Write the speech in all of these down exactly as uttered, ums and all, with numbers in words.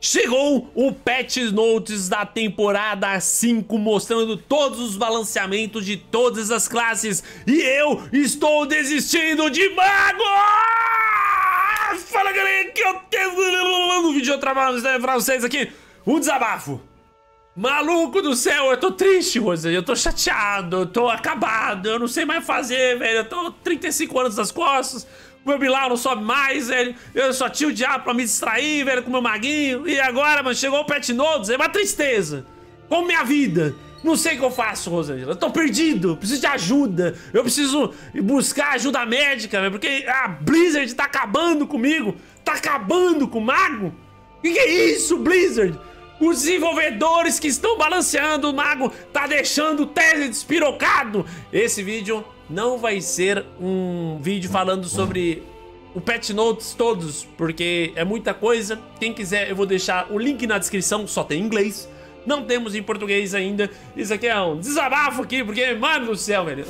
Chegou o Patch Notes da temporada cinco, mostrando todos os balanceamentos de todas as classes. E eu estou desistindo de mago! Fala, galera, que eu tenho no vídeo eu trabalho pra vocês aqui um desabafo. Maluco do céu, eu tô triste, Rosa, eu tô chateado, eu tô acabado, eu não sei mais fazer, velho. Eu tô trinta e cinco anos nas costas. O meu Bilal não sobe mais, velho. Eu só tinha o diabo pra me distrair, velho, com o meu maguinho. E agora, mano, chegou o Patch Notes, é uma tristeza. Como minha vida. Não sei o que eu faço, Rosângela. Eu tô perdido, preciso de ajuda. Eu preciso buscar ajuda médica, velho, porque a Blizzard tá acabando comigo. Tá acabando com o mago. Que que é isso, Blizzard? Os desenvolvedores que estão balanceando o mago tá deixando o Tese despirocado. Esse vídeo não vai ser um vídeo falando sobre o Patch Notes todos, porque é muita coisa. Quem quiser, eu vou deixar o link na descrição, só tem em inglês. Não temos em português ainda. Isso aqui é um desabafo aqui, porque, mano do céu, velho.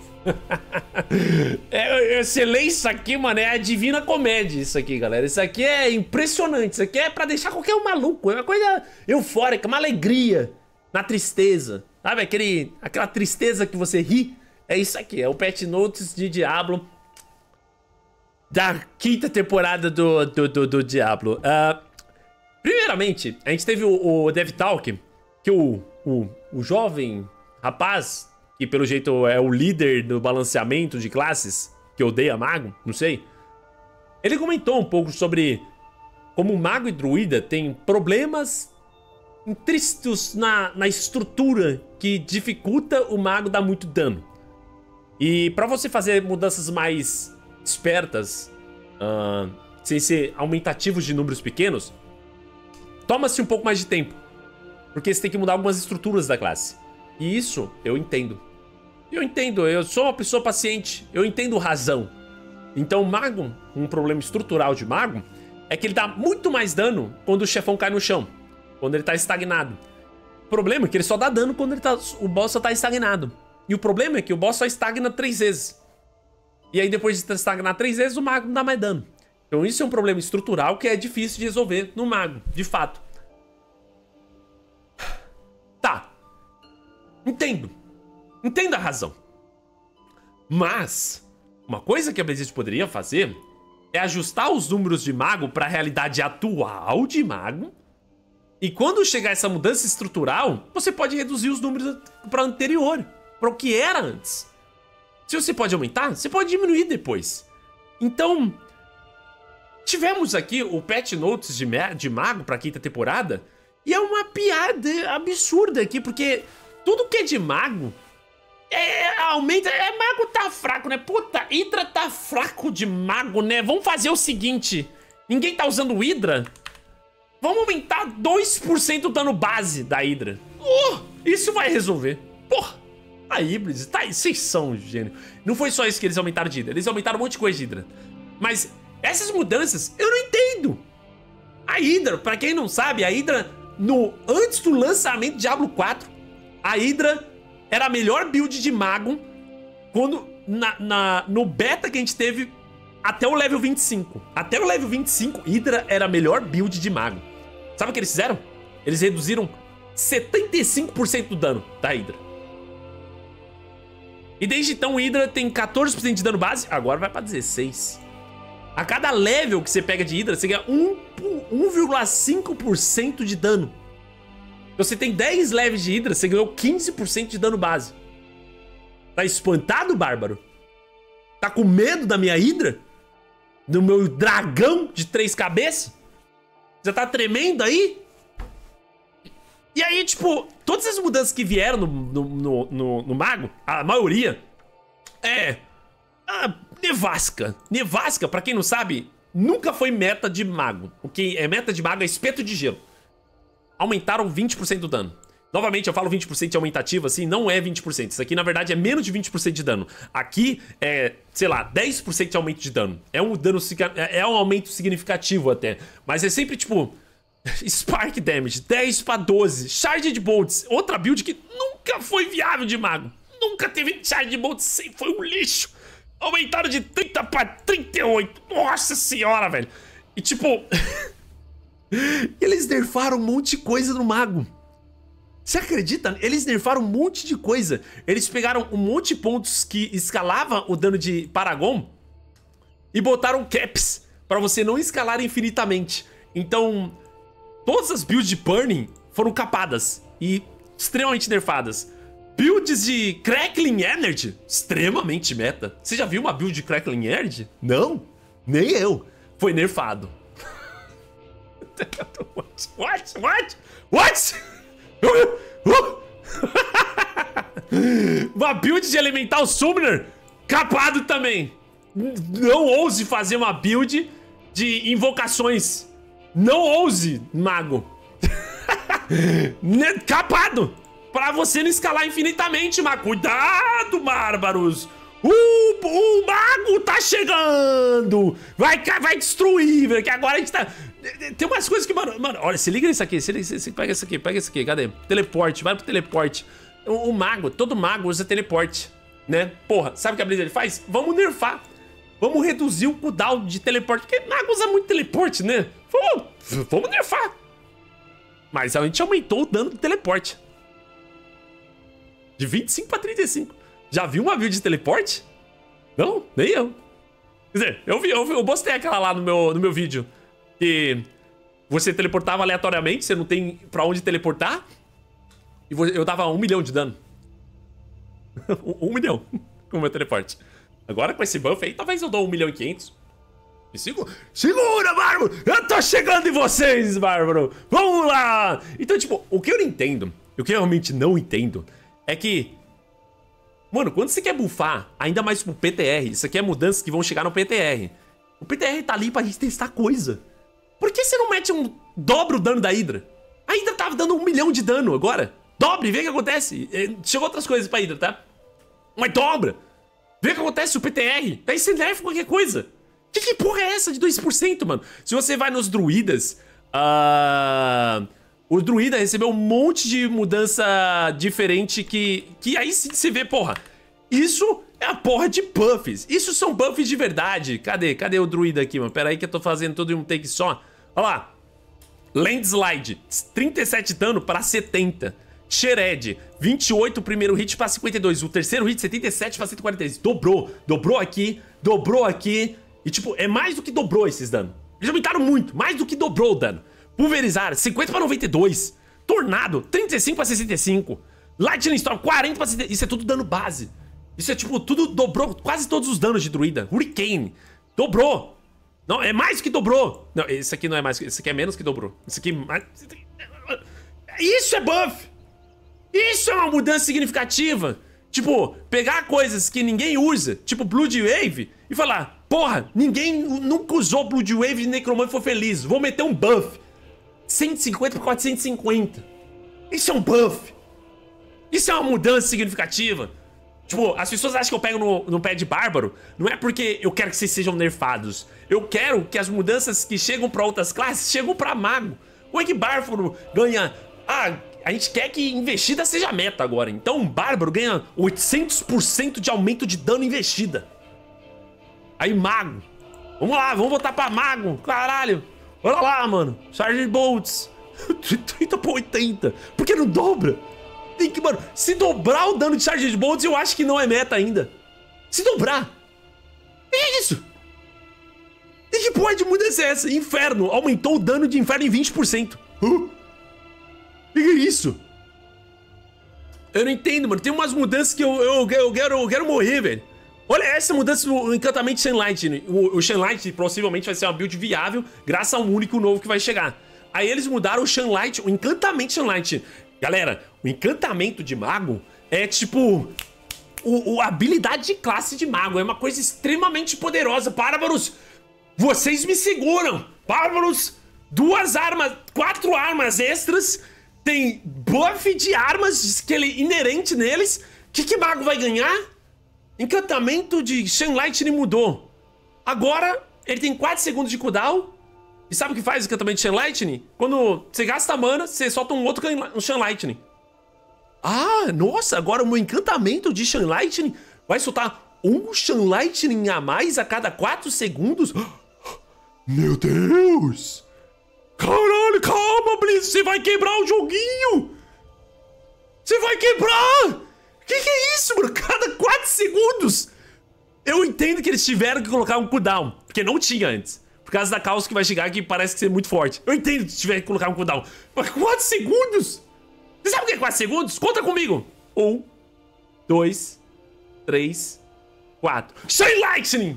É, você lê isso aqui, mano, é a Divina Comédia isso aqui, galera. Isso aqui é impressionante. Isso aqui é pra deixar qualquer um maluco. É uma coisa eufórica, uma alegria na tristeza. Sabe, aquele, aquela tristeza que você ri. É isso aqui, é o Patch Notes de Diablo da quinta temporada do, do, do, do Diablo. uh, Primeiramente, a gente teve o, o Dev Talk, que o, o, o jovem rapaz, que pelo jeito é o líder do balanceamento de classes, que odeia mago, não sei. Ele comentou um pouco sobre como mago e druida tem problemas intrínsecos na, na estrutura que dificulta o mago dar muito dano. E pra você fazer mudanças mais espertas, uh, sem ser aumentativos de números pequenos, toma-se um pouco mais de tempo, porque você tem que mudar algumas estruturas da classe. E isso eu entendo. Eu entendo, eu sou uma pessoa paciente, eu entendo razão. Então o mago, um problema estrutural de mago, é que ele dá muito mais dano quando o chefão cai no chão, quando ele tá estagnado. O problema é que ele só dá dano quando ele tá, o boss só tá estagnado. E o problema é que o boss só estagna três vezes. E aí depois de estagnar três vezes, o mago não dá mais dano. Então isso é um problema estrutural que é difícil de resolver no mago, de fato. Tá. Entendo. Entendo a razão. Mas uma coisa que a Blizzard poderia fazer é ajustar os números de mago para a realidade atual de mago. E quando chegar essa mudança estrutural, você pode reduzir os números para o anterior, para o que era antes. Se você pode aumentar, você pode diminuir depois. Então, tivemos aqui o Patch Notes de, de mago para a quinta temporada. E é uma piada absurda aqui, porque tudo que é de mago é, aumenta. É, mago tá fraco, né? Puta, Hydra tá fraco de mago, né? Vamos fazer o seguinte: ninguém tá usando Hydra? Vamos aumentar dois por cento o dano base da Hydra. Oh, isso vai resolver. Porra, a Hybrid, tá aí, vocês são gênio. Não foi só isso que eles aumentaram de Hydra, eles aumentaram um monte de coisa de Hydra. Mas essas mudanças eu não entendo. A Hydra, pra quem não sabe, a Hydra, no, antes do lançamento de Diablo quatro, a Hydra era a melhor build de mago quando, na, na, no beta que a gente teve até o level vinte e cinco. Até o level vinte e cinco, Hydra era a melhor build de mago. Sabe o que eles fizeram? Eles reduziram setenta e cinco por cento do dano da Hydra. E desde então, Hydra tem quatorze por cento de dano base, agora vai pra dezesseis. A cada level que você pega de Hydra, você ganha um vírgula cinco por cento de dano. Você tem dez levels de Hydra, você ganhou quinze por cento de dano base. Tá espantado, Bárbaro? Tá com medo da minha Hydra? Do meu dragão de três cabeças? Já tá tremendo aí? E aí, tipo, todas as mudanças que vieram no, no, no, no, no mago, a maioria é... A nevasca. Nevasca, pra quem não sabe, nunca foi meta de mago. O que é meta de mago é espeto de gelo. Aumentaram vinte por cento do dano. Novamente, eu falo vinte por cento de aumentativo, assim, não é vinte por cento. Isso aqui, na verdade, é menos de vinte por cento de dano. Aqui é, sei lá, dez por cento de aumento de dano. É um dano, é um aumento significativo até. Mas é sempre, tipo, Spark Damage, dez pra doze. Charged Bolts, outra build que nunca foi viável de mago. Nunca teve Charged Bolts, sempre foi um lixo. Aumentaram de trinta pra trinta e oito. Nossa senhora, velho. E tipo... Eles nerfaram um monte de coisa no mago. Você acredita? Eles nerfaram um monte de coisa. Eles pegaram um monte de pontos que escalavam o dano de Paragon e botaram caps pra você não escalar infinitamente. Então, todas as builds de Burning foram capadas e extremamente nerfadas. Builds de Crackling Energy, extremamente meta. Você já viu uma build de Crackling Energy? Não, nem eu. Foi nerfado. What? What? What? Uma build de Elemental Summoner, capado também. Não ouse fazer uma build de invocações. Não ouse, mago. Capado. Pra você não escalar infinitamente, mago. Cuidado, bárbaros. O, o mago tá chegando. Vai, vai destruir, velho. Que agora a gente tá... Tem umas coisas que, mano, mano, olha, se liga nisso aqui, se liga, se, se, pega isso aqui, pega isso aqui, cadê? Teleporte, vai pro teleporte. O, o mago, todo mago usa teleporte, né? Porra, sabe o que a Blizzard faz? Vamos nerfar. Vamos reduzir o cooldown de teleporte, porque mago usa muito teleporte, né? Vamos, vamos nerfar. Mas a gente aumentou o dano do teleporte. De vinte e cinco pra trinta e cinco. Já viu uma build de teleporte? Não, nem eu. Quer dizer, eu vi, eu, vi, eu postei aquela lá no meu, no meu vídeo. Que você teleportava aleatoriamente, você não tem pra onde teleportar. E eu dava um milhão de dano. um, um milhão com o meu teleporte. Agora com esse buff aí, talvez eu dou um milhão e quinhentos. Me segura, segura, Bárbaro! Eu tô chegando em vocês, Bárbaro! Vamos lá! Então, tipo, o que eu não entendo, o que eu realmente não entendo, é que... Mano, quando você quer buffar, ainda mais pro P T R, isso aqui é mudanças que vão chegar no P T R. O P T R tá ali pra gente testar coisa. Por que você não mete um... Dobra o dano da Hydra? A Hydra tava dando um milhão de dano agora. Dobre, vê o que acontece. Chegou outras coisas pra Hydra, tá? Mas dobra. Vê o que acontece o P T R. Aí você nerfa qualquer coisa. Que, que porra é essa de dois por cento, mano? Se você vai nos druidas... Uh... O druida recebeu um monte de mudança diferente que... Que aí sim você vê, porra. Isso é a porra de buffs. Isso são buffs de verdade. Cadê? Cadê o druida aqui, mano? Pera aí que eu tô fazendo tudo em um take só. Olha lá. Landslide. trinta e sete dano para setenta. Shered. vinte e oito o primeiro hit para cinquenta e dois. O terceiro hit, setenta e sete para cento e quarenta e três. Dobrou. Dobrou aqui. Dobrou aqui. E tipo, é mais do que dobrou esses danos. Eles aumentaram muito. Mais do que dobrou o dano. Pulverizar. cinquenta para noventa e dois. Tornado. trinta e cinco para sessenta e cinco. Lightning Storm. quarenta para sessenta e cinco. Isso é tudo dano base. Isso é tipo, tudo dobrou quase todos os danos de druida. Hurricane. Dobrou. Não, é mais que dobrou. Não, esse aqui não é mais. Esse aqui é menos que dobrou. Esse aqui... Isso é buff. Isso é uma mudança significativa. Tipo, pegar coisas que ninguém usa, tipo Blood Wave, e falar, porra, ninguém nunca usou Blood Wave de Necromante e foi feliz. Vou meter um buff. cento e cinquenta para quatrocentos e cinquenta. Isso é um buff. Isso é uma mudança significativa. Tipo, as pessoas acham que eu pego no, no pé de bárbaro. Não é porque eu quero que vocês sejam nerfados. Eu quero que as mudanças que chegam pra outras classes chegam pra mago. Como é que bárbaro ganha... Ah, a gente quer que investida seja meta agora. Então um bárbaro ganha oitocentos por cento de aumento de dano investida. Aí mago. Vamos lá, vamos botar pra mago. Caralho. Olha lá, mano. Charge Bolts. trinta por oitenta. Por que não dobra? Tem que, mano, se dobrar o dano de Charged Bolts, eu acho que não é meta ainda. Se dobrar. Que é isso? E que porra de mudança é essa? Inferno. Aumentou o dano de inferno em vinte por cento. Uh? Que é isso? Eu não entendo, mano. Tem umas mudanças que eu, eu, eu, quero, eu quero morrer, velho. Olha essa mudança do encantamento Shenlight. O, o Shenlight possivelmente vai ser uma build viável graças a um único novo que vai chegar. Aí eles mudaram o Shenlight, o encantamento Shenlight. Galera, o encantamento de mago é tipo... O, o, a habilidade de classe de mago. É uma coisa extremamente poderosa. Bárbaros, vocês me seguram. Bárbaros, duas armas, quatro armas extras. Tem buff de armas que ele, inerente neles. O que, que mago vai ganhar? Encantamento de Shenlight mudou. Agora ele tem quatro segundos de cooldown. E sabe o que faz o encantamento de Shenlight? Quando você gasta mana, você solta um outro um Shenlight. Ah, nossa, agora o meu encantamento de Shenlight vai soltar um Shenlight a mais a cada quatro segundos. Meu Deus! Caralho, calma, Blizz. Você vai quebrar o joguinho. Você vai quebrar. Que que é isso, mano? Cada quatro segundos. Eu entendo que eles tiveram que colocar um cooldown, porque não tinha antes. Por causa da caos que vai chegar, que parece ser muito forte. Eu entendo que tiver que colocar um cooldown. Mas quatro segundos? Você sabe o que é quatro segundos? Conta comigo. Um, dois, três, quatro. Chain Lightning!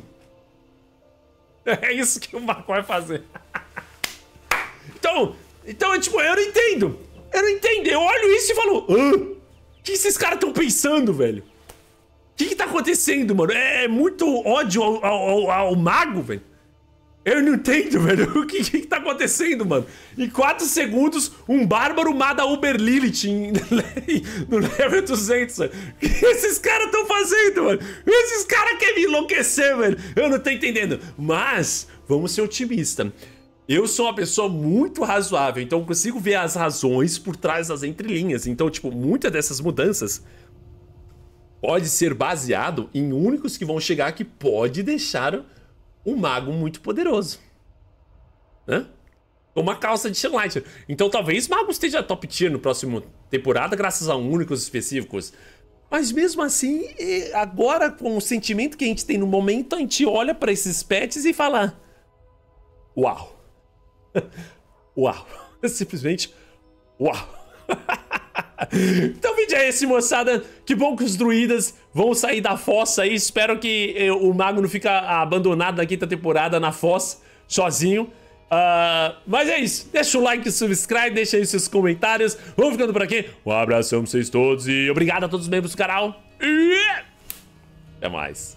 É isso que o Marco vai fazer. Então, então, tipo, eu não entendo. Eu não entendo. Eu olho isso e falo... O que esses caras estão pensando, velho? O que que tá acontecendo, mano? É muito ódio ao, ao, ao mago, velho. Eu não entendo, velho. O que que tá acontecendo, mano? Em quatro segundos, um bárbaro mata Uber Lilith em, no level duzentos, velho. O que esses caras estão fazendo, mano? Esses caras querem me enlouquecer, velho. Eu não tô entendendo. Mas, vamos ser otimistas. Eu sou uma pessoa muito razoável, então eu consigo ver as razões por trás das entrelinhas. Então, tipo, muitas dessas mudanças pode ser baseado em únicos que vão chegar que pode deixar um mago muito poderoso, né? Uma calça de Sunlight. Então talvez mago esteja top tier no próximo temporada graças a únicos específicos. Mas mesmo assim, agora com o sentimento que a gente tem no momento, a gente olha pra esses pets e fala... Uau. Uau. Simplesmente... Uau. Então o vídeo é esse, moçada. Que bom que os druidas vão sair da fossa aí. Espero que eh, o mago não fique abandonado na quinta temporada na fossa, sozinho. uh, Mas é isso. Deixa o like, subscribe, deixa aí seus comentários. Vamos ficando por aqui. Um abração pra vocês todos e obrigado a todos os membros do canal. E até mais.